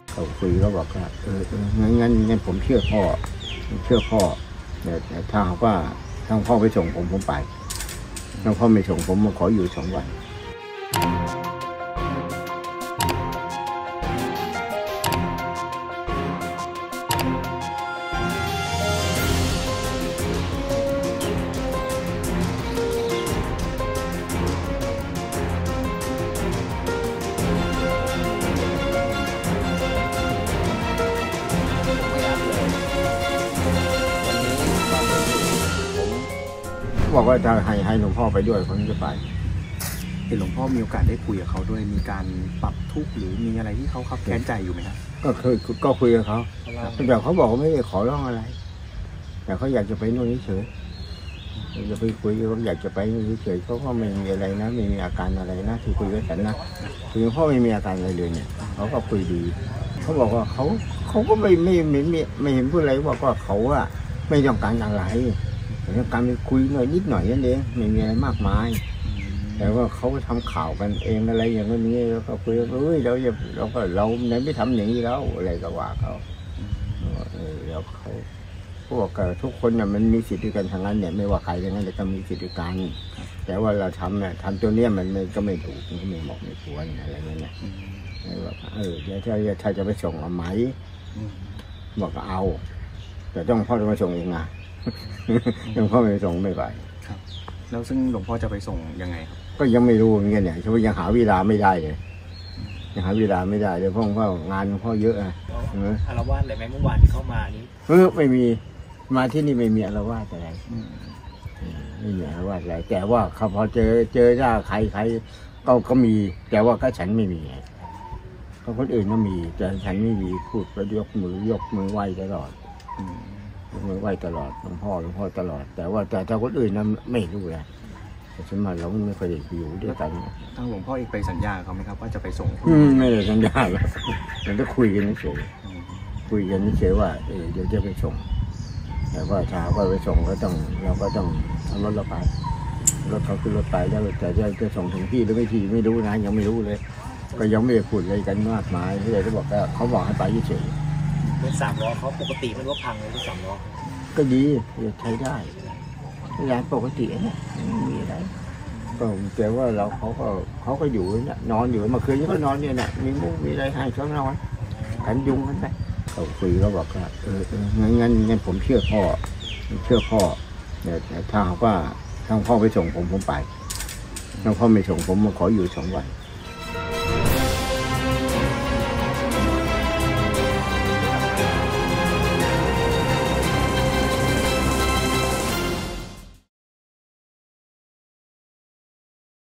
เขาคุยก็บอกว่างั้นผมเชื่อพ่อแต่ถ้าว่าทางพ่อไปส่งผมไปทางพ่อไม่ส่งผมมาขออยู่2 วันบอกว่าจะให้หลวงพ่อไปด้วยผมจะไปเห็นหลวงพ่อมีโอกาสได้คุยกับเขาด้วยมีการปรับทุกข์หรือมีอะไรที่เขาคับแค้นใจอยู่ไหมครับก็คุยกับเขาแต่เขาบอกว่าไม่ได้ขอร้องอะไรแต่เขาอยากจะไปนู่นเฉยจะไปคุยเขาอยากจะไปนู่นเฉยเขาก็ไม่มีอะไรนะไม่มีอาการอะไรนะที่คุยกับฉันนะคือพ่อไม่มีอาการอะไรเลยเนี่ยเขาก็คุยดีเขาบอกว่าเขาก็ไม่เห็นพูดอะไรบอกว่าเขาอะไม่ต้องการอะไรการไปคุยหน่อยนิดหน่อยนั่นเองไม่มีอะไรมากมายแต่ว่าเขาทำข่าวกันเองอะไรอย่างนี้แล้วก็คุยเราไหนไม่ทำอย่างนี้แล้วอะไรก็ว่าเขาแล้วเขาพวกทุกคนเนี่ยมันมีสิทธิกันทางนั้นเนี่ยไม่ว่าใครอย่างนั้นแต่ก็มีสิทธิกันแต่ว่าเราทำเนี่ยทำตัวเนี้ยมันก็ไม่ถูกมันก็ไม่เหมาะไม่ควรอะไรเงี้ยว่าเดี๋ยวถ้าจะไปส่งเอาไหมบอกก็เอาแต่ต้องพ่อจะมาส่งเองนะยังพ่อไม่ส่งไม่ไปครับแล้วซึ่งหลวงพ่อจะไปส่งยังไงครับก็ยังไม่รู้เหมือนกันเนี่ยเพราะยังหาเวลาไม่ได้เลยยังหาเวลาไม่ได้เลยเพราะว่างานพ่อเยอะอะอาละวาดอะไรไหมเมื่อวานที่เข้ามานี้ไม่มีมาที่นี่ไม่มีอาละวาดอะไรไม่มีอาละวาดอะไรแต่ว่าเขาพอเจอหน้าใครก็มีแต่ว่าก็ฉันไม่มีเขาคนอื่นก็มีแต่ฉันไม่มีพูดแล้วยกมือไหว้ตลอดมือไหว้ตลอดหลวงพ่อตลอดแต่ว่าแต่ถ้าคนอื่นนั้นไม่รู้นะแต่ฉันมาเราไม่เคยอยู่ด้วยกันทางหลวงพ่อเองไปสัญญาเขาไหมครับว่าจะไปส่งไม่ได้สัญญาหรอกมันก็คุยกันเฉยว่าเดี๋ยวจะไปส่งแต่ว่าถ้าว่าไปส่งเราก็ต้องทำรถเราไปรถเขาขึ้นรถไปแล้วแต่จะส่งถึงที่หรือไม่ที่ไม่รู้นะยังไม่รู้เลยก็ยังไม่ได้พูดอะไรกันมากมายที่ไหนก็บอกว่าเขาบอกให้ไปเฉยรถ3 ล้อเขาปกติมันก็พังเลยรถ3 ล้อก็ดีใช้ได้ร้านปกติเนี่ยไม่มีอะไรก็แต่ว่าเขาก็อยู่เนี่ยนอนอยู่เมื่อคืนนี้ก็นอนเนี่ยนะมีมุ้งมีอะไรให้เขานอนกันยุงกันไปเขาคุยก็บอกว่างั้นผมเชื่อพ่อแต่ถ้าว่าทางพ่อไปส่งผมไปทางพ่อไม่ส่งผมมาขออยู่2 วัน